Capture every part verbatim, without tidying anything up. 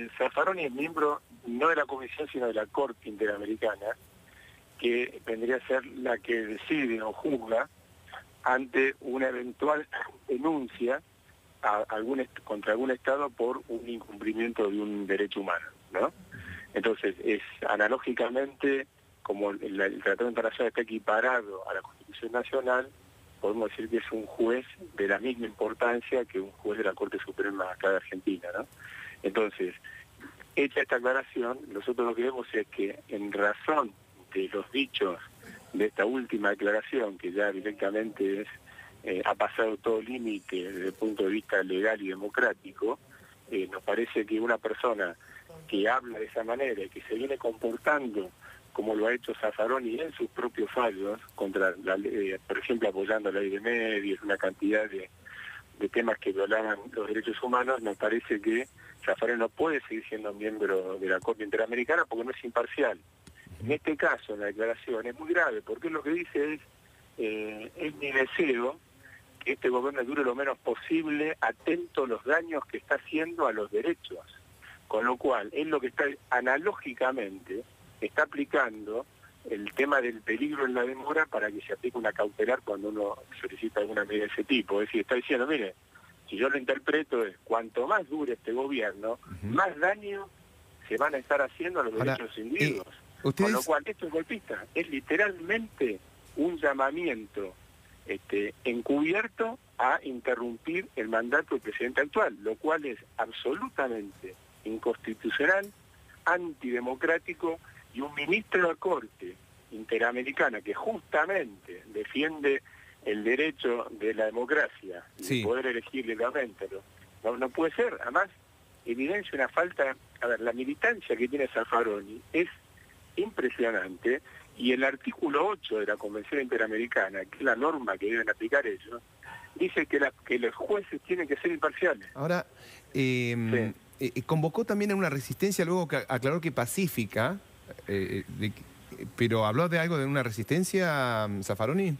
eh, Zaffaroni es miembro no de la Comisión, sino de la Corte Interamericana, que vendría a ser la que decide o juzga ante una eventual denuncia a algún contra algún Estado por un incumplimiento de un derecho humano, ¿no? Entonces, es analógicamente, como el, el Tratado Internacional está equiparado a la Constitución Nacional, podemos decir que es un juez de la misma importancia que un juez de la Corte Suprema acá de Argentina, ¿no? Entonces, hecha esta aclaración, nosotros lo que vemos es que en razón de los dichos de esta última declaración, que ya directamente es, eh, ha pasado todo límite desde el punto de vista legal y democrático, eh, nos parece que una persona que habla de esa manera y que se viene comportando como lo ha hecho Zaffaroni en sus propios fallos, contra la ley, por ejemplo apoyando la ley de medios, una cantidad de, de temas que violaban los derechos humanos, nos parece que Zaffaroni no puede seguir siendo miembro de la Corte Interamericana porque no es imparcial. En este caso, la declaración es muy grave, porque lo que dice es, eh, es mi deseo que este gobierno dure lo menos posible, atento a los daños que está haciendo a los derechos. Con lo cual, es lo que está analógicamente, está aplicando el tema del peligro en la demora para que se aplique una cautelar cuando uno solicita alguna medida de ese tipo. Es decir, está diciendo, mire, si yo lo interpreto es, cuanto más dure este gobierno, uh-huh. más daño se van a estar haciendo a los Ahora, derechos individuos. Eh, ¿ustedes... Con lo cual, esto es golpista, es literalmente un llamamiento este, encubierto a interrumpir el mandato del presidente actual, lo cual es absolutamente inconstitucional, antidemocrático, y un ministro de la Corte Interamericana que justamente defiende el derecho de la democracia, sí. de poder elegir libremente, no, no puede ser. Además, evidencia una falta, a ver, la militancia que tiene Zaffaroni es impresionante, y el artículo ocho de la Convención Interamericana, que es la norma que deben aplicar ellos, dice que, la, que los jueces tienen que ser imparciales. Ahora, eh, sí. eh, convocó también a una resistencia, luego que aclaró que pacífica, eh, de, pero ¿habló de algo de una resistencia, Zaffaroni?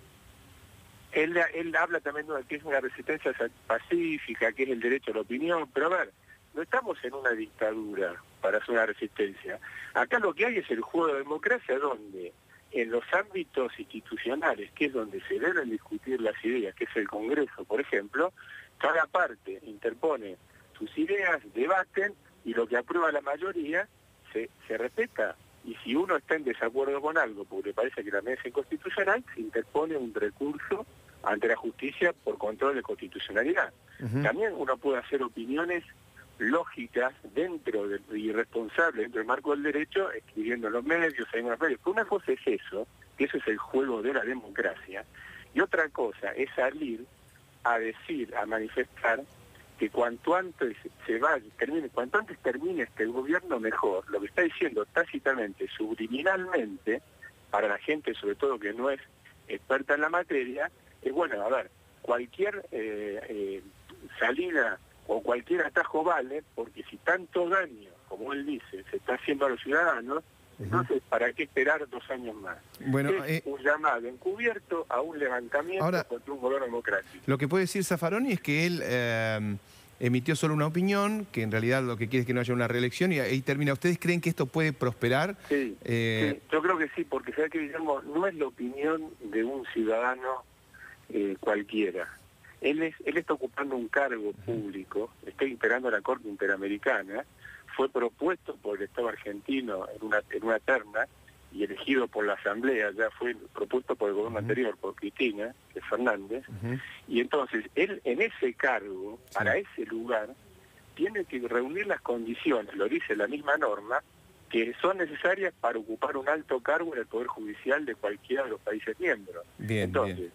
Él, él habla también de que es una resistencia pacífica, que es el derecho a la opinión, pero a ver, no estamos en una dictadura para hacer una resistencia. Acá lo que hay es el juego de democracia, donde en los ámbitos institucionales, que es donde se deben discutir las ideas, que es el Congreso, por ejemplo, cada parte interpone sus ideas, debaten, y lo que aprueba la mayoría se, se respeta. Y si uno está en desacuerdo con algo, porque le parece que la mesa es inconstitucional, se interpone un recurso ante la justicia por control de constitucionalidad. Uh-huh. También uno puede hacer opiniones lógicas dentro del y responsables dentro del marco del derecho, escribiendo en los medios, en los medios. Una cosa es eso, que eso es el juego de la democracia, y otra cosa es salir a decir, a manifestar que cuanto antes se vaya, termine, cuanto antes termine este gobierno mejor. Lo que está diciendo tácitamente, subliminalmente, para la gente sobre todo que no es experta en la materia, es bueno, a ver, cualquier eh, eh, salida o cualquier atajo vale, porque si tanto daño, como él dice, se está haciendo a los ciudadanos, uh-huh. entonces ¿para qué esperar dos años más? Bueno, es eh, un llamado encubierto a un levantamiento ahora, contra un gobierno democrático. Lo que puede decir Zaffaroni es que él eh, emitió solo una opinión, que en realidad lo que quiere es que no haya una reelección, y ahí termina. ¿Ustedes creen que esto puede prosperar? Sí, eh... sí yo creo que sí, porque sabe que, Guillermo, no es la opinión de un ciudadano eh, cualquiera. Él, es, él está ocupando un cargo público, está integrando la Corte Interamericana, fue propuesto por el Estado argentino en una, en una terna y elegido por la Asamblea, ya fue propuesto por el gobierno uh-huh. anterior, por Cristina Fernández, uh-huh. y entonces él en ese cargo, sí. para ese lugar, tiene que reunir las condiciones, lo dice la misma norma, que son necesarias para ocupar un alto cargo en el Poder Judicial de cualquiera de los países miembros. Bien, entonces, bien.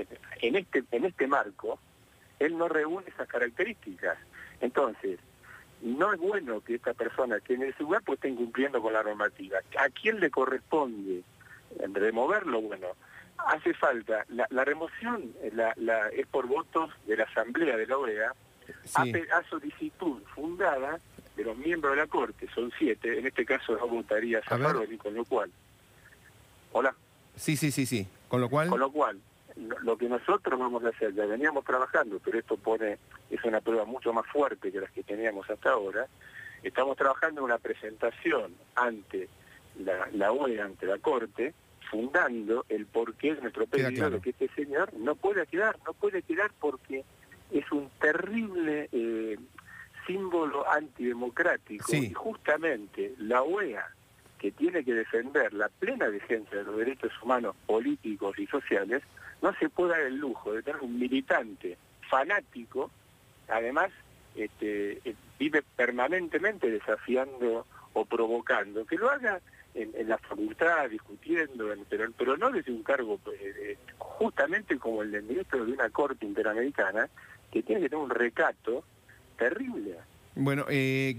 En este, en este marco, él no reúne esas características. Entonces, no es bueno que esta persona que en ese lugar pues esté incumpliendo con la normativa. ¿A quién le corresponde removerlo? Bueno, hace falta, la, la remoción la, la, es por votos de la Asamblea de la O E A, sí. a, a solicitud fundada de los miembros de la Corte, son siete, en este caso no votaría Zaffaroni, con lo cual... Hola. Sí, sí, sí, sí, con lo cual... Con lo cual... Lo que nosotros vamos a hacer, ya veníamos trabajando, pero esto pone es una prueba mucho más fuerte que las que teníamos hasta ahora, estamos trabajando en una presentación ante la, la O E A, ante la Corte, fundando el porqué de nuestro pedido claro. de que este señor no puede quedar, no puede quedar porque es un terrible eh, símbolo antidemocrático sí. y justamente la O E A, que tiene que defender la plena vigencia de los derechos humanos políticos y sociales, no se puede dar el lujo de tener un militante fanático, además este, vive permanentemente desafiando o provocando, que lo haga en, en la facultad, discutiendo, en, pero, pero no desde un cargo eh, justamente como el del ministro de una corte interamericana, que tiene que tener un recato terrible. Bueno, eh...